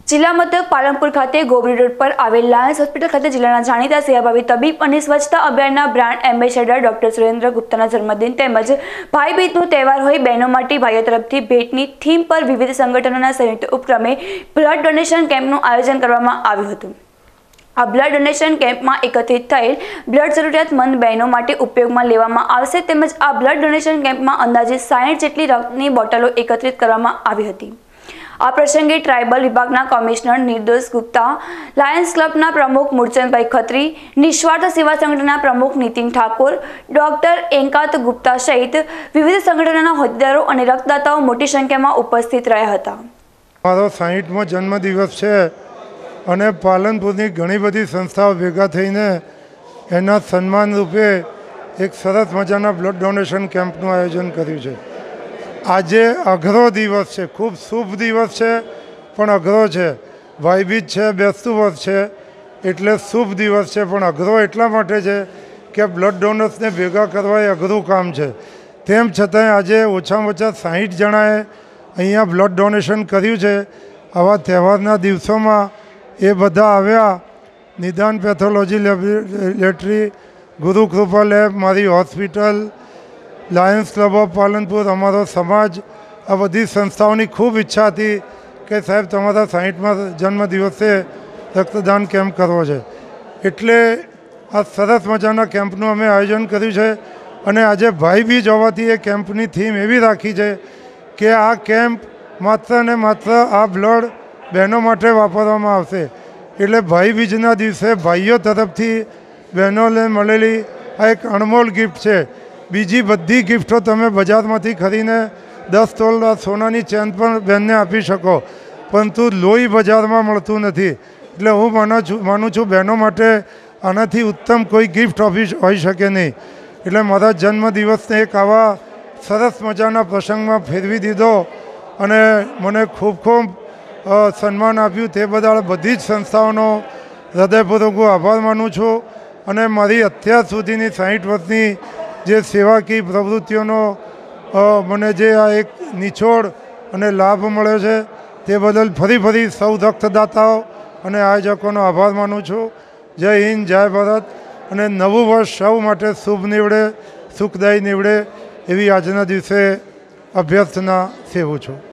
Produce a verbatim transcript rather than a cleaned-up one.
જિલ્લા મથક પાલનપુર ખાતે ગોબરી રોડ પર આવેલ લાયન્સ હોસ્પિટલ ખાતે જિલ્લાના જાણીતા સેવાભાવી તબીબ અને સ્વચ્છતા અભિયાનના બ્રાન્ડ એમ્બેસેડર ડોક્ટર સુરેન્દ્ર ગુપ્તાના જન્મદિન તેમજ ભાઈ બીજનો તહેવાર હોય બહેનો માટે ભાઈઓ તરફથી ભેટની થીમ પર વિવિધ સંગઠનોના સંયુક્ત ઉપક્રમે બ્લડ ડોનેશન કેમ્પનું આયોજન કરવામાં આવ્યું હતું। આ બ્લડ ડોનેશન કેમ્પમાં એકત્રિત થયેલ બ્લડ જરૂરિયાતમંદ બહેનો માટે ઉપયોગમાં લેવામાં આવશે તેમજ આ બ્લડ ડોનેશન કેમ્પમાં અંદાજે સાઠ જેટલી રક્તની બોટલો એકત્રિત કરવામાં આવી હતી। આ પ્રસંગે ટ્રાઇબલ વિભાગના કમિશનર નિર્દોષ ગુપ્તા, લાયન્સ ક્લબના પ્રમુખ મૂળચંદભાઈ ખત્રી, નિસ્વાર્થ સેવા સંગઠનના પ્રમુખ નીતિન ઠાકોર, ડોક્ટર એંકાત ગુપ્તા સહિત વિવિધ સંગઠનોના હોદ્દેદારો અને રક્તદાતાઓ મોટી સંખ્યામાં ઉપસ્થિત રહ્યા હતા। મારો સાઠમો જન્મદિવસ છે અને પાલનપુરની ઘણી બધી સંસ્થાઓ ભેગા થઈને એના સન્માન રૂપે એક સરસ મજાના બ્લડ ડોનેશન કેમ્પનું આયોજન કર્યું છે। આજે અઘરો દિવસ છે, ખૂબ શુભ દિવસ છે પણ અઘરો છે। ભાઈબીજ છે, બેસતું વર્ષ છે એટલે શુભ દિવસ છે પણ અઘરો એટલા માટે છે કે બ્લડ ડોનર્સને ભેગા કરવા એ અઘરું કામ છે। તેમ છતાંય આજે ઓછામાં ઓછા સાઠ જણાએ અહીંયા બ્લડ ડોનેશન કર્યું છે। આવા તહેવારના દિવસોમાં એ બધા આવ્યા। નિદાન pathology laboratory, Guru Krupa lab, મારી hospital, Lions Club of Palanpur, અમારો સમાજ, આ બધી સંસ્થાઓની ખૂબ ઈચ્છા હતી કે સાહેબ તમારા સાઠમા જન્મદિવસે રક્તદાન કેમ્પ કરવો છે એટલે આ સરસ મજાના કેમ્પનું અમે આયોજન કર્યું છે। અને આજે ભાઈ બીજ હોવાથી એ કેમ્પની થીમ એવી રાખી છે કે આ કેમ્પ માત્ર ને માત્ર આ બ્લડ બહેનો માટે વાપરવામાં આવશે। એટલે ભાઈ બીજના દિવસે ભાઈઓ તરફથી બહેનોને મળેલી આ એક અણમોલ ગિફ્ટ છે। બીજી બધી ગિફ્ટો તમે બજારમાંથી ખરીને દસ તોલા સોનાની ચેન પણ બહેનને આપી શકો પરંતુ લોહી બજારમાં મળતું નથી। એટલે હું માનું છું માનું છું બહેનો માટે આનાથી ઉત્તમ કોઈ ગિફ્ટ હોઈ શકે નહીં। એટલે મારા જન્મદિવસને એક આવા સરસ મજાના પ્રસંગમાં ફેરવી દીધો અને મને ખૂબ ખૂબ સન્માન આપ્યું તે બદલ બધી જ સંસ્થાઓનો હૃદયપૂર્વક હું આભાર માનું છું। અને મારી અત્યાર સુધીની સાઠ વર્ષની જે સેવાકીય પ્રવૃત્તિઓનો મને જે આ એક નિચોડ અને લાભ મળ્યો છે તે બદલ ફરી ફરી સૌ રક્તદાતાઓ અને આયોજકોનો આભાર માનું છું। જય હિન્દ, જય ભારત। અને નવું વર્ષ સૌ માટે શુભ નીવડે, સુખદાયી નીવડે એવી આજના દિવસે અભ્યર્થના સેવું છું।